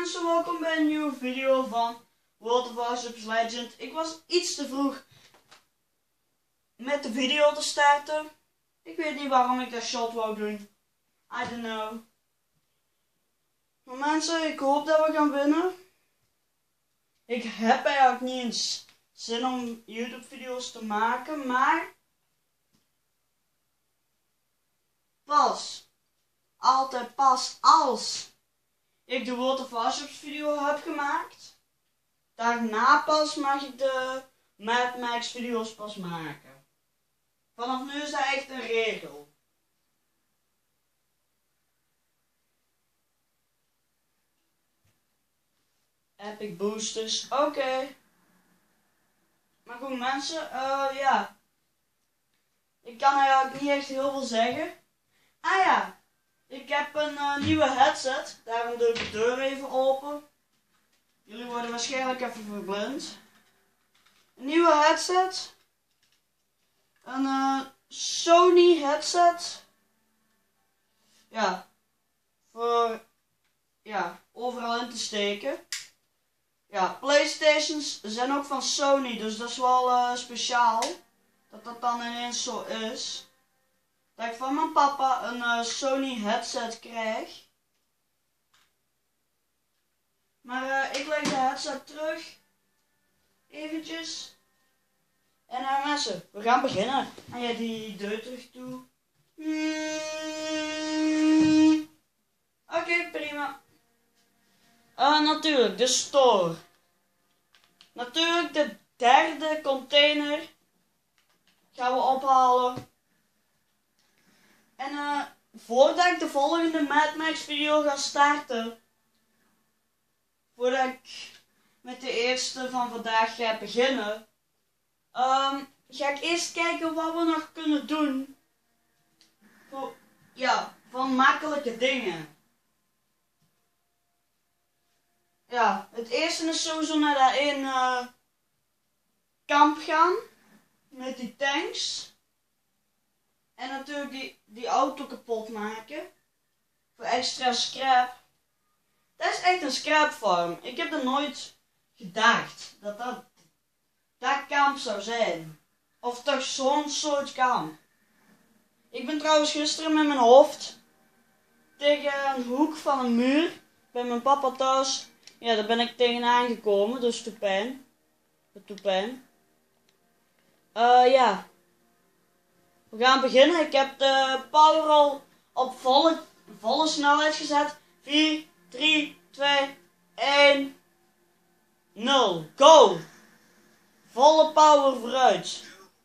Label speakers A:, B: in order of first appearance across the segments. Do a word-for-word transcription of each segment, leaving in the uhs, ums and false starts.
A: mensen, welkom bij een nieuwe video van World of Warships Legend. Ik was iets te vroeg met de video te starten. Ik weet niet waarom ik dat shot wou doen. I don't know. Maar mensen, ik hoop dat we gaan winnen. Ik heb eigenlijk niet eens zin om YouTube video's te maken, maar pas, altijd pas als ik de World of Warships video heb gemaakt, daarna pas mag ik de Mad Max video's pas maken. Vanaf nu is dat echt een regel. Epic boosters, oké. Okay. Maar goed mensen, uh, ja. Ik kan eigenlijk niet echt heel veel zeggen. Ah ja, ik heb een uh, nieuwe headset. Daarom doe ik de deur even open. Jullie worden waarschijnlijk even verblind. Een nieuwe headset. Een uh, Sony headset. Ja. Voor ja, overal in te steken. Ja, Playstations zijn ook van Sony, dus dat is wel uh, speciaal. Dat dat dan ineens zo is. Dat ik van mijn papa een uh, Sony headset krijg. Maar uh, ik leg de headset terug. Eventjes. En uh, mensen, we gaan beginnen. En ja, die deur terug toe. Hmm. Oké, okay, prima. Uh, natuurlijk, de store. Natuurlijk, de derde container gaan we ophalen. En uh, voordat ik de volgende Mad Max video ga starten, voordat ik met de eerste van vandaag ga beginnen, um, ga ik eerst kijken wat we nog kunnen doen. Voor, ja, van makkelijke dingen. Ja, het eerste is sowieso naar dat één uh, kamp gaan. Met die tanks. En natuurlijk die, die auto kapot maken. Voor extra scrap. Dat is echt een scrap farm. Ik heb er nooit gedacht dat dat, dat kamp zou zijn. Of toch zo'n soort kamp. Ik ben trouwens gisteren met mijn hoofd tegen een hoek van een muur bij mijn papa thuis. Ja, daar ben ik tegenaan gekomen, dus doet pijn. Dat doet pijn. Uh, ja. We gaan beginnen. Ik heb de power al op volle, volle snelheid gezet. vier, drie, twee, één, nul. Go! Volle power vooruit.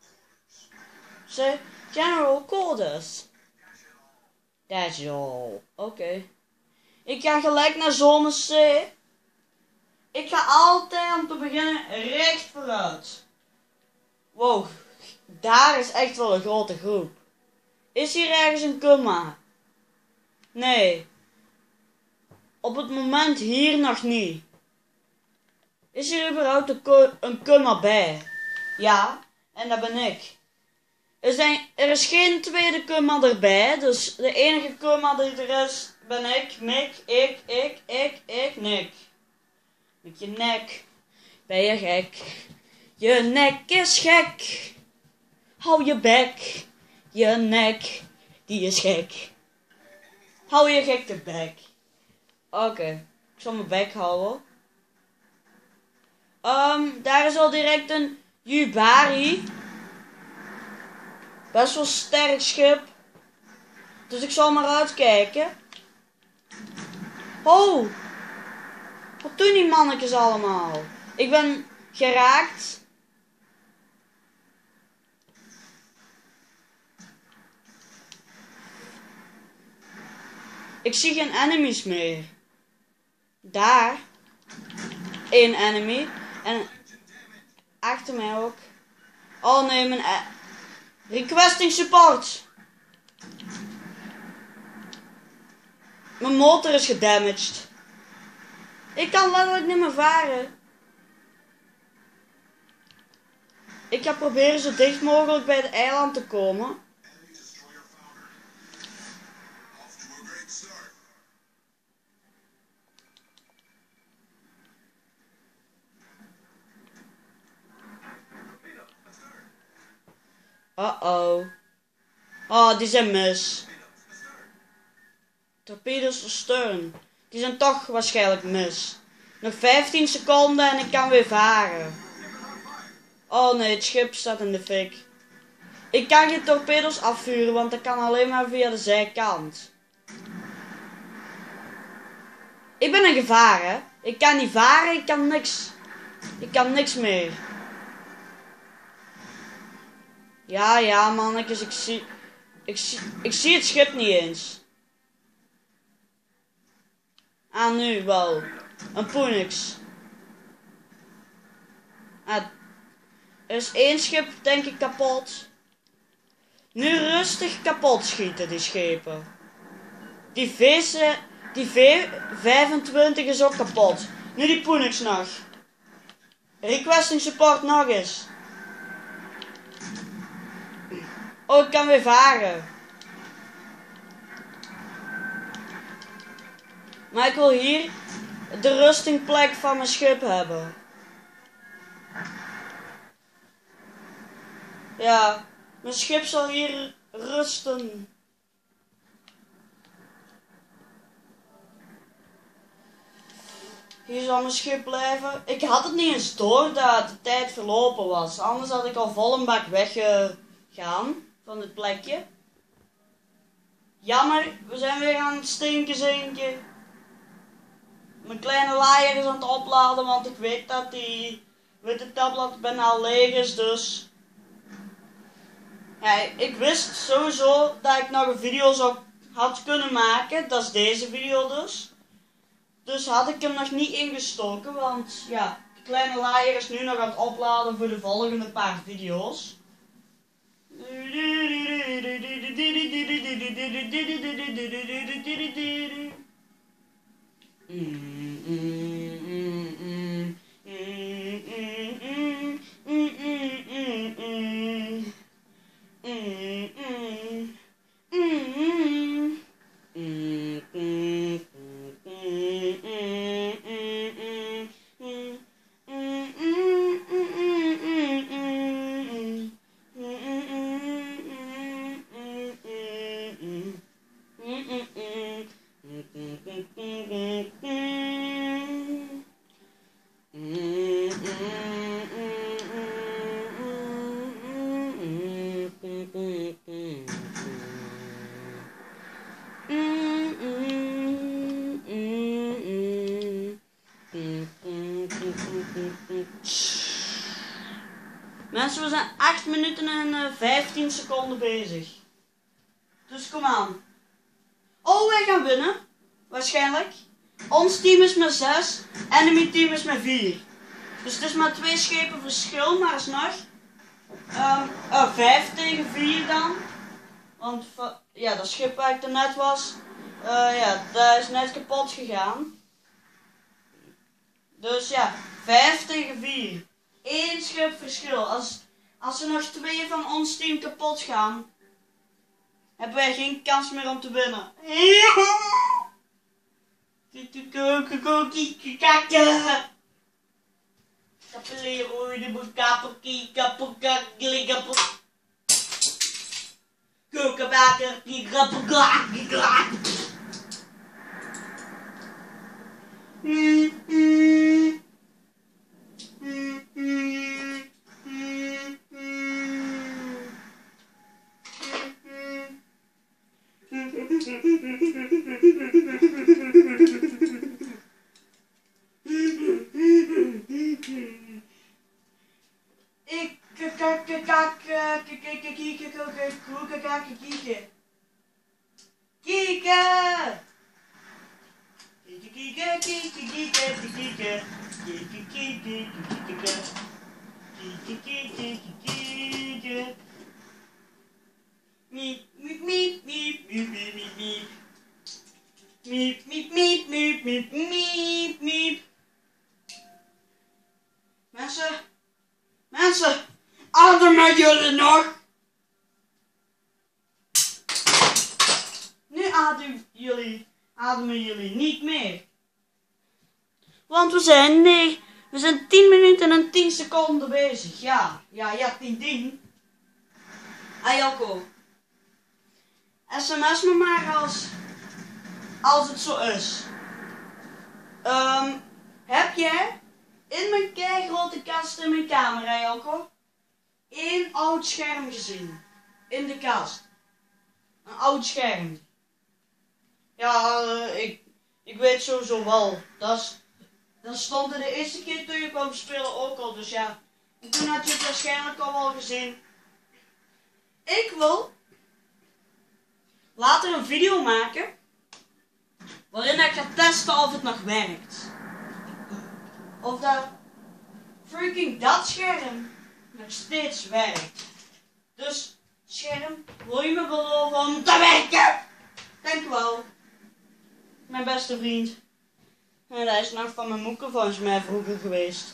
A: Say, General Quarters. That's all. Oké. Okay. Ik ga gelijk naar zone C. Ik ga altijd om te beginnen recht vooruit. Wow, daar is echt wel een grote groep. Is hier ergens een kumma? Nee. Op het moment hier nog niet. Is hier überhaupt een, een kumma bij? Ja, en dat ben ik. Er, zijn, er is geen tweede kumma erbij, dus de enige kumma die er is, ben ik, Mick, ik, ik, ik, ik, Nick. Met je nek ben je gek. Je nek is gek. Hou je bek. Je nek, die is gek. Hou je gekke bek. Oké, okay. Ik zal mijn bek houden. Um, daar is al direct een Yubari. Best wel sterk schip. Dus ik zal maar uitkijken. Oh! Wat doen die mannetjes allemaal? Ik ben geraakt. Ik zie geen enemies meer. Daar. Eén enemy. En achter mij ook. Oh nee, mijn... E Requesting support. Mijn motor is gedamaged. Ik kan letterlijk niet meer varen. Ik ga proberen zo dicht mogelijk bij het eiland te komen. Uh-oh. Oh, die zijn mis. Torpedo's astern. Die zijn toch waarschijnlijk mis. Nog vijftien seconden en ik kan weer varen. Oh nee, het schip staat in de fik. Ik kan geen torpedo's afvuren, want dat kan alleen maar via de zijkant. Ik ben een gevaar, hè. Ik kan niet varen, ik kan niks. Ik kan niks meer. Ja, ja, mannetjes, ik zie... Ik zie, ik zie het schip niet eens. Ah, nu wel. Een Punix. Ah, er is één schip, denk ik, kapot. Nu rustig kapot schieten, die schepen. Die V, die V vijfentwintig is ook kapot. Nu die Punix nog. Requesting support nog eens. Oh, ik kan weer varen. Maar ik wil hier de rustingplek van mijn schip hebben. Ja, mijn schip zal hier rusten. Hier zal mijn schip blijven. Ik had het niet eens door dat de tijd verlopen was. Anders had ik al vol een bak weggegaan van het plekje. Jammer, we zijn weer aan het stinken zinken. Mijn kleine laaier is aan het opladen, want ik weet dat die witte tablet bijna al leeg is, dus... Ja, ik wist sowieso dat ik nog een video zou had kunnen maken, dat is deze video dus. Dus had ik hem nog niet ingestoken, want ja, de kleine laaier is nu nog aan het opladen voor de volgende paar video's. Mensen, we zijn acht minuten en uh, vijftien seconden bezig. Dus kom aan. Oh, wij gaan winnen. Waarschijnlijk. Ons team is met zes. Enemy team is met vier. Dus het is maar twee schepen verschil, maar alsnog. Uh, uh, vijf tegen vier dan. Want ja, dat schip waar ik er net was. Uh, ja, dat is net kapot gegaan. Dus ja, vijf tegen vier. Eén schip verschil. Als, als er nog twee van ons team kapot gaan, hebben wij geen kans meer om te winnen. Miep, miep, miep, miep, miep, miep, miep, miep. Miep, miep, miep, miep, miep, miep, miep. Mensen, mensen, ademen jullie nog? Nu ademen jullie, ademen jullie niet meer. Want we zijn, nee, we zijn tien minuten en tien seconden bezig. Ja, ja, ja, tien, tien. Ayoko. sms me maar als, als het zo is. Um, heb jij in mijn keigrote kast in mijn kamer, Ayoko, één oud scherm gezien? In de kast. Een oud scherm. Ja, uh, ik, ik weet sowieso wel. Dat, is, dat stond er de eerste keer toen je kwam spelen ook al. Dus ja, en toen had je het waarschijnlijk al wel gezien. Ik wil later een video maken waarin ik ga testen of het nog werkt. Of dat freaking dat scherm nog steeds werkt. Dus scherm, wil je me beloven om te werken? Dank u wel. Mijn beste vriend. En dat is nog van mijn moeke volgens mij vroeger geweest.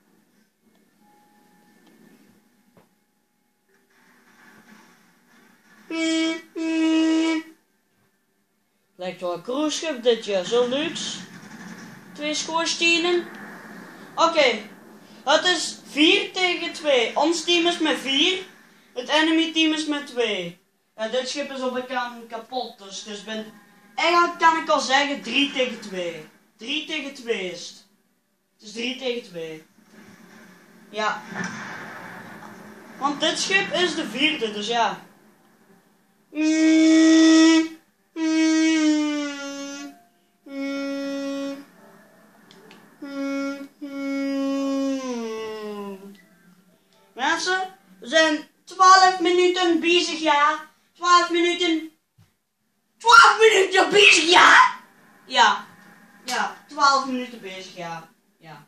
A: Lijkt wel een cruiseschip dit jaar, zo luxe. Twee schoorstenen. Oké, okay. Het is vier tegen twee. Ons team is met vier. Het enemy team is met twee. Ja, dit schip is op een kant kapot, dus, dus ben... Eigenlijk kan ik al zeggen drie tegen twee. drie tegen twee is het. Het is drie tegen twee. Ja. Want dit schip is de vierde, dus ja. Mm, mm, mm, mm, mm. Mensen, we zijn twaalf minuten bezig, ja. twaalf minuten. twaalf minuten bezig, ja. Ja. Ja, twaalf minuten bezig, ja. Ja.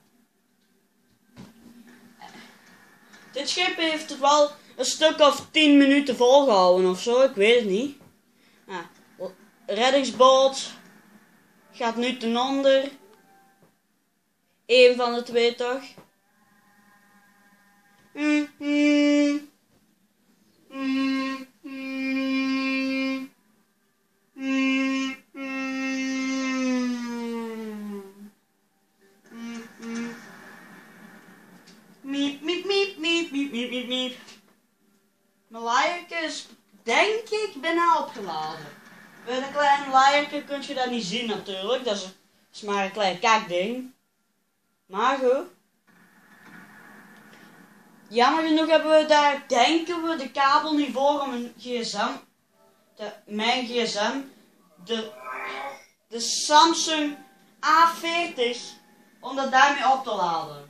A: Dit schip heeft het wel een stuk of tien minuten volgehouden of zo, ik weet het niet. Ja. Reddingsboot gaat nu ten onder. Eén van de twee toch? Mm, mm, mm, mm, mm, mm, mm. Miep, miep, miep, miep, miep, miep, miep, miep. Mijn laaierke is, denk ik, bijna opgeladen. Bij een kleine laaierke kun je dat niet zien natuurlijk. Dat is, dat is maar een klein kakding. Maar goed. Jammer genoeg hebben we daar, denken we, de kabel niet voor om een gsm, de, mijn gsm, de, de Samsung A veertig, om dat daarmee op te laden.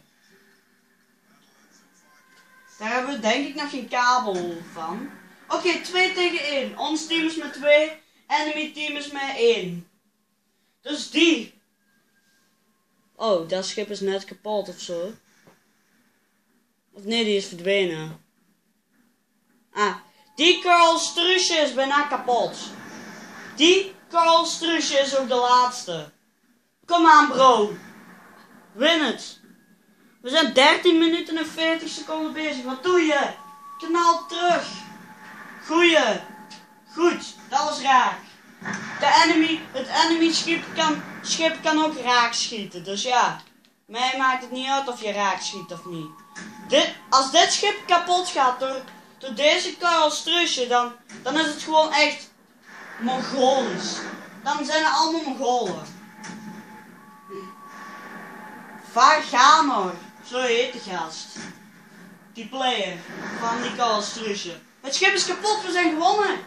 A: Daar hebben we denk ik nog geen kabel van. Oké, okay, twee tegen één. Ons team is met twee, enemy team is met één. Dus die. Oh, dat schip is net kapot of zo. Of nee, die is verdwenen. Ah, die Carl Struusje is bijna kapot. Die Carl Struusje is ook de laatste. Kom aan, bro. Win het. We zijn dertien minuten en veertig seconden bezig. Wat doe je? Knal terug. Goeie. Goed, dat was raak. De enemy, het enemy schip kan, schip kan ook raak schieten. Dus ja, mij maakt het niet uit of je raak schiet of niet. Dit, als dit schip kapot gaat door, door deze Carl Struusje, dan, dan is het gewoon echt Mongolisch. Dan zijn het allemaal Mongolen. Varganor, zo heet de gast. Die player van die Carl Struusje. Het schip is kapot, we zijn gewonnen.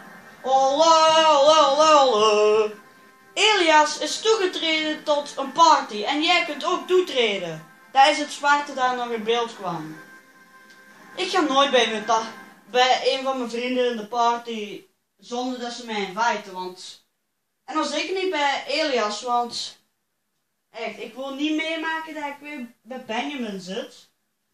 A: Ololololol. Elias is toegetreden tot een party en jij kunt ook toetreden. Daar is het zwarte daar nog in beeld kwam. Ik ga nooit bij, mijn bij een van mijn vrienden in de party zonder dat ze mij inviten, want... En dan zeker niet bij Elias, want... Echt, ik wil niet meemaken dat ik weer bij Benjamin zit.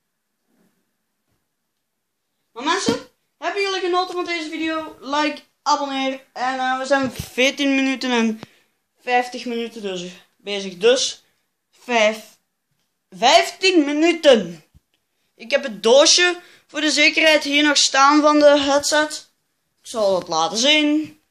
A: Maar mensen, hebben jullie genoten van deze video? Like, abonneer. En uh, we zijn veertien minuten en vijftig minuten dus bezig. Dus vijf, vijftien minuten. Ik heb het doosje voor de zekerheid hier nog staan van de headset. Ik zal het laten zien.